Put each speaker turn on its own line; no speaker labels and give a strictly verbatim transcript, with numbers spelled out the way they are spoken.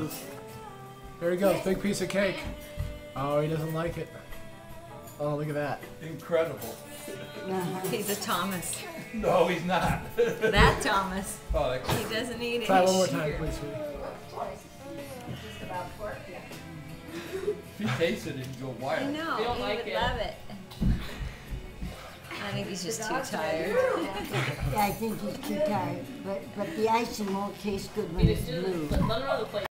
goes. There he goes. Big piece of cake. Oh, he doesn't like it. Oh, look at that.
Incredible.
He's a Thomas.
No, he's not.
That Thomas.
Oh, that
He doesn't eat it.
Try one more time, please, sweetie.
If he tastes it, he'd go wild.
I know.
You don't
He
like
would
it.
love it. I think he's just too tired.
Yeah, I think he's too tired, but, but the icing won't taste good when it's blue.
Let him know the plate.